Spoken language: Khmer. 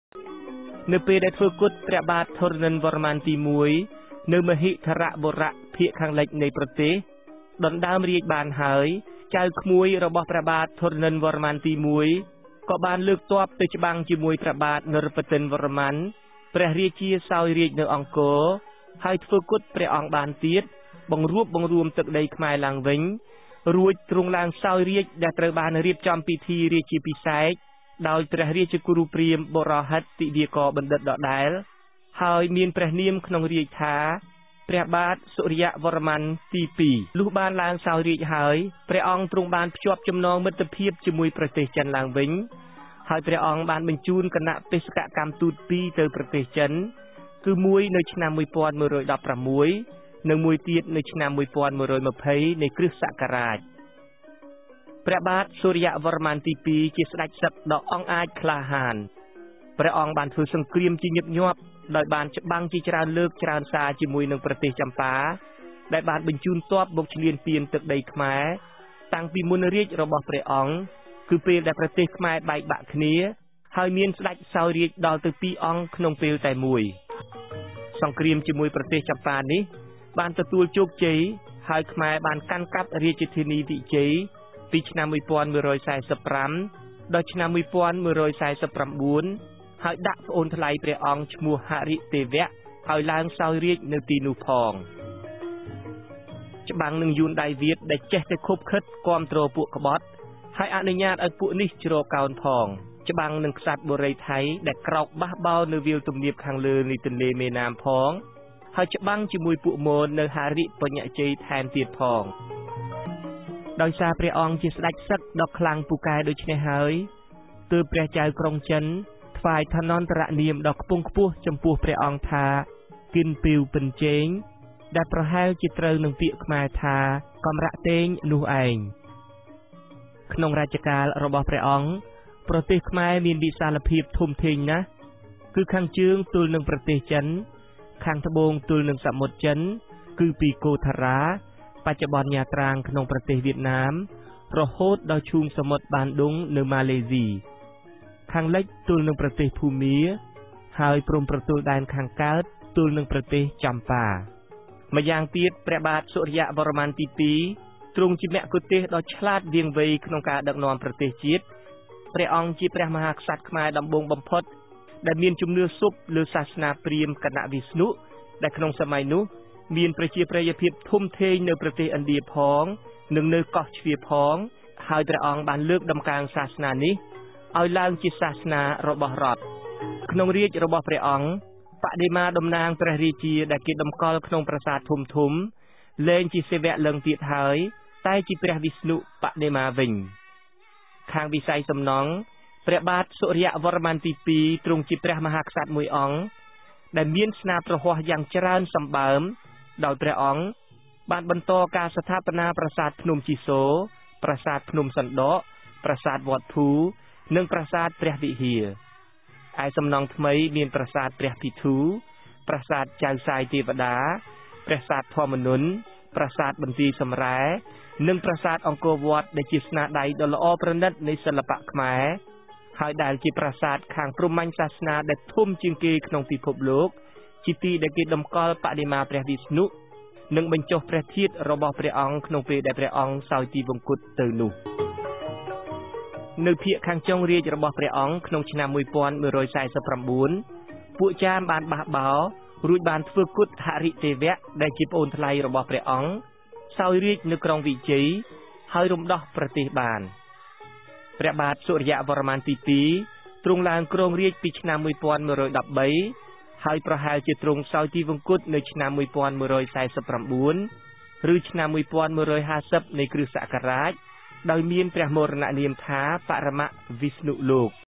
នៅពេលដែលធ្វើគុតព្រះបាទធរណិនវរ្ម័នទី1នៅមហិធរបុរៈភាគខាងលិចនៃប្រទេសដណ្ដើមរាជបានហើយចៅក្មួយរបស់ព្រះបាទធរណិនវរ្ម័នទី1ក៏បានលើកទ័ពទៅច្បាំងជាមួយព្រះបាទនរោបទិនវរ្ម័នព្រះរាជាសោយរាជនៅអង្គរហើយធ្វើគុតព្រះអង្គបានទៀតបង្រួបបង្រួមទឹកដីខ្មែរឡើងវិញរួចទ្រង់ឡើងសោយរាជដែលត្រូវបានរៀបចំពិធីរាជាភិសេកដោយព្រះរាជគូរព្រាហ្មណ៍បរហិតទិវាករបណ្ឌិតដដែលហើយមានព្រះនាមក្នុងរាជថាព្រះបាទសូរ្យវរ្ម័នទី2លុះបានឡើងសោយរាជហើយព្រះអង្គទ្រង់បានភ្ជាប់ចំណងមិត្តភាពជាមួយប្រទេសចិនឡើងវិញហើយព្រះអង្គបានបញ្ជូនគណៈបេសកកម្មទូត2ទៅប្រទេសចិនគឺមួយនៅឆ្នាំ1116និងមួយទៀតនៅឆ្នាំ1120នៃគ្រិស្តសករាជព្រះបាទសូរ្យវរ្ម័នទី2ជាស្ដេចសឹកដ៏អង់អាចក្លាហានព្រះអង្គបានធ្វើសង្គ្រាមជាញឹកញាប់ដោយបានច្បាំងជាច្រើនលើកច្រើនសារជាមួយនឹងប្រទេសចម្ប៉ាដែលបានបញ្ជូនទ័ពមកឈ្លានពានទឹកដីខ្មែរតាំងពីមុនរាជរបស់ព្រះអង្គគឺពេលដែលប្រទេសខ្មែរបែកបាក់គ្នាហើយមានស្ដេចសោយរាជដល់ទៅ2អង្គក្នុងពេលតែមួយសង្គ្រាមជាមួយប្រទេសចម្ប៉ានេះបានទទួលជោគជ័យហើយខ្មែរបានកាន់កាប់រាជធានីវិជ័យពីឆ្នាំ1145ដល់ឆ្នាំ1149ហើយដាក់ប្អូនថ្លៃព្រះអង្គឈ្មោះហរិទេវៈឲ្យឡើងសោយរាជនៅទីនោះផងច្បាំងនឹងយួនដៃវៀតដែលចេះតែខົບខិតគាំទ្រពួកក្បត់ហើយអនុញ្ញាតឲ្យពួកនេះជ្រកកោនផងច្បាំងនឹងក្សត្របុរីថៃដែលក្រោកបះបោរនៅវាលទំនាបខាងលើនៃទន្លេមេណាមផងហើយច្បាំងជាមួយពួកមននៅហរិបញ្ញជ័យថែមទៀតផងដោយសារព្រះអង្គជាស្ដេចសឹកដ៏ខ្លាំងពូកែដូច្នេះហើយទើបព្រះចៅក្រុងចិនថ្វាយឋានន្តរនាមដ៏ខ្ពង់ខ្ពស់ចំពោះព្រះអង្គថាគិនពីវពិនជេងដែលប្រហែលជាត្រូវនឹងពាក្យខ្មែរថាកំរាក់តេងនោះឯងក្នុងរជ្ជកាលរបស់ព្រះអង្គប្រទេសខ្មែរមានវិសាលភាពធំធេងណាស់គឺខាងជើងទល់នឹងប្រទេសចិនខាងត្បូងទល់នឹងសមុទ្រចិនគឺពីកូថារ៉ាបច្ចុប្បន្នញាត្រាងក្នុងប្រទេសវៀតណាមរហូតដល់ឈូងសមុទ្របានដុងនៅម៉ាឡេស៊ីខាងលិចទល់នឹងប្រទេសភូមាហើយព្រំប្រទល់ដែនខាងកើតទល់នឹងប្រទេសចម្ប៉ាម្យ៉ាងទៀតព្រះបាទសូរ្យវរ្ម័នទី2ទ្រង់ជាមគ្គុទ្ទេសក៍ដ៏ឆ្លាតវាងវៃក្នុងការដឹកនាំប្រទេសជាតិព្រះអង្គជាព្រះមហាក្សត្រខ្មែរដំបូងបំផុតដែលមានជំនឿស៊ប់លើសាសនាព្រាហ្មណ៍គណៈវិស្ណុដែលក្នុងសម័យនោះមានប្រជាប្រិយភាពធំធេងនៅប្រទេសឥណ្ឌាផងនិងនៅកោះជ្វាផងហើយព្រះអង្គបានលើកដំកើងសាសនានេះឲ្យឡើងជាសាសនារបស់រដ្ឋក្នុងរាជរបស់ព្រះអង្គបដិមាតំណាងព្រះរាជាដែលគេតម្កល់ក្នុងប្រាសាទធំធំលែងជាសេវៈលឹងទៀតហើយតែជាព្រះវិស្ណុបដិមាវិញខាងវិស័យសំណង់ព្រះបាទសូរ្យវរ្ម័នទី2ទ្រង់ជាព្រះមហាក្សត្រមួយអង្គដែលមានស្នាប្រហ័សយ៉ាងច្រើនសម្បើមដោយព្រះអង្គបានបន្តការស្ថាបនាប្រាសាទភ្នំជីសូរប្រាសាទភ្នំសណ្ដកប្រាសាទវត្តភូនិងប្រាសាទព្រះវិហារឯសំណង់ថ្មីមានប្រាសាទព្រះពិធូប្រាសាទចៅសាយទេវតាប្រាសាទធម្មនន្ទប្រាសាទបន្ទាយសម្រែនិងប្រាសាទអង្គរវត្តដែលជាស្នាដៃដ៏ល្អប្រណិតនៃសិល្បៈខ្មែរហើយដែលជាប្រាសាទខាងព្រហ្មញ្ញសាសនាដែលធំជាងគេក្នុងពិភពលោកជាទីដែលគេតម្កល់បដិមាព្រះវិស្ណុនិងបញ្ចុះព្រះធាតុរបស់ព្រះអង្គក្នុងពេលដែលព្រះអង្គសោយទីវង្គតទៅនោះនៅភាគខាងចុងរាជរបស់ព្រះអង្គក្នុងឆ្នាំ1149ពួកចាមបានបះបោររួចបានធ្វើគុតហរិទេវៈដែលជាប្អូនថ្លៃរបស់ព្រះអង្គសោយរាជនៅក្រុងវិជ័យហើយរំដោះប្រទេសបានព្រះបាទសូរ្យវរ្ម័នទី2ទ្រង់ឡើងគ្រងរាជពីឆ្នាំ1113ហើយប្រហែលជាទ្រង់សោយទីវង្គតនៅឆ្នាំ1149ឬឆ្នាំ1150នៃគ្រិស្តសករាជដោយមានព្រះមរណនាមថាបរមវិស្ណុលោក